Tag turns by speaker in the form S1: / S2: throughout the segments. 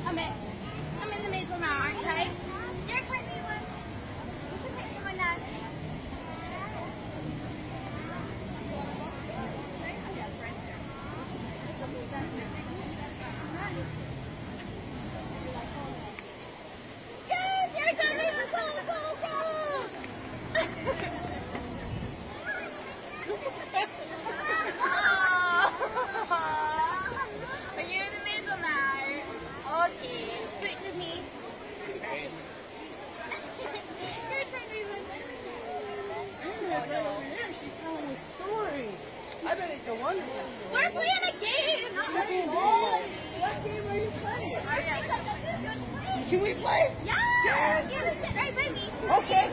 S1: I'm in the middle now, aren't I? Your turn, Mila. You can pick someone now. Yes, your turn, Mila. Go, go, go. Are you in the middle now? Okay, switch with me. Your turn, Mila.
S2: Anna's right over there. She's telling a story. I bet it's a wonderful story.
S1: We're playing a game, not a game.
S2: What game are you playing? Can we play?
S1: Yes!
S2: Yes!
S1: You can sit right by me.
S2: Okay.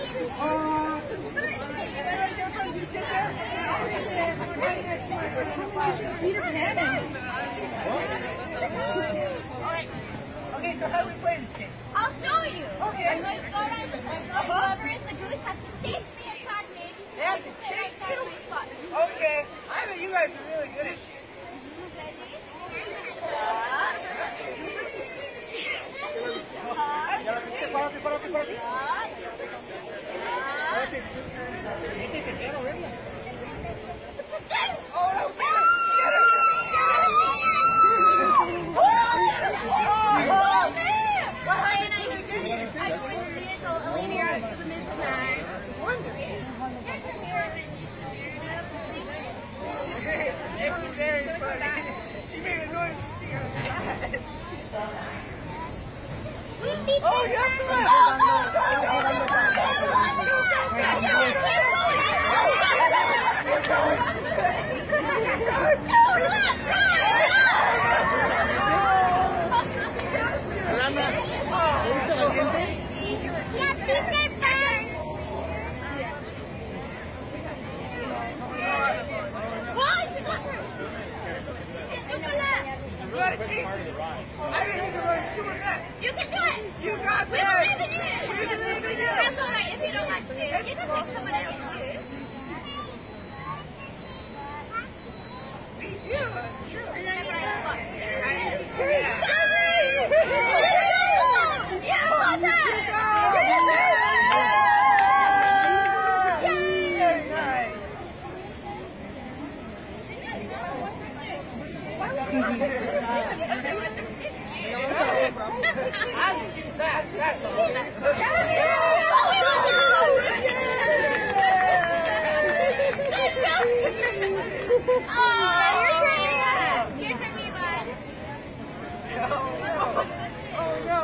S2: Peter Pan. Alright. Okay, so how do we play this game?
S1: I'll show you.
S2: Okay.
S1: I'm going to go around the circle. Whoever is the goose has to chase me and catch me.
S2: They have to chase you? Okay. I bet you guys are really good at chasing. Very funny. She made a noise. She got mad. Oh, yeah.
S1: You can do it!
S2: You got
S1: We
S2: this!
S1: believe in you!
S2: We believe in you!
S1: That's alright if you don't want to. You can pick someone else too.
S2: Me too, that's true.
S1: And then I swap to you, right?
S2: Yeah.
S1: Yeah, well done!
S2: Very nice. I will do that. That's all.
S1: Oh, your turn, Mila.
S2: Oh no.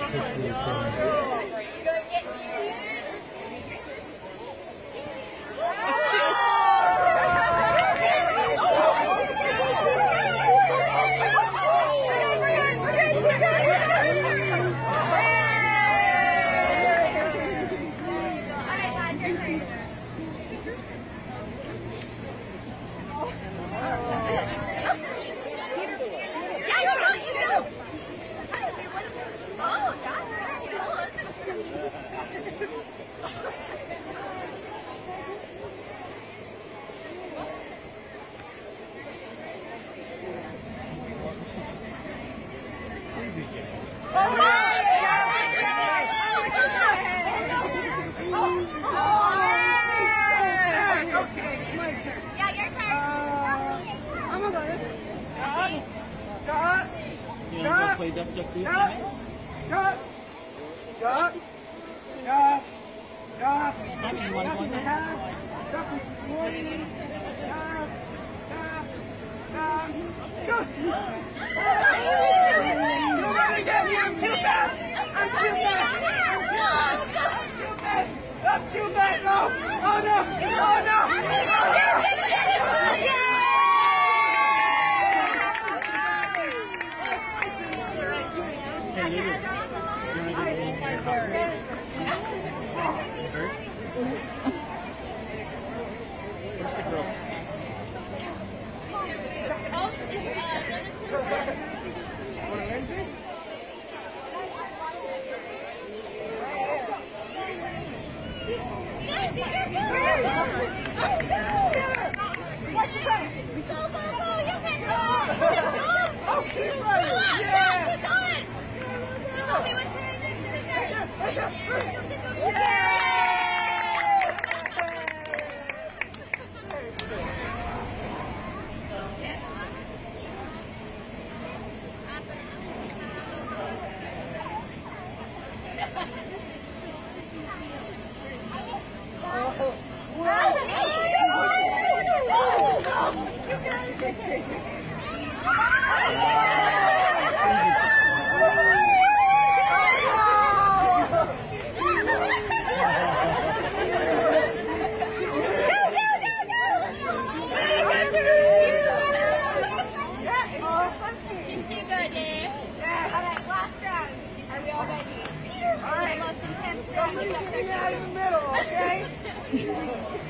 S1: Yeah, your turn.
S2: I'm gonna go this way. Duck.
S3: You want to go play Duck Duck Goose?
S2: Duck. Duck. Duck. Duck.
S3: Tommy, you want to go in there?
S2: Duck. Duck. I'm too fast. I'm too fast. Oh no. Oh no.
S3: Hey, Lulu. You want to go in here? Where's the girl?
S1: Yes, you're good. we already.
S2: All right.
S1: The most intense
S2: Don't
S1: one.
S2: leave me out in the middle, okay?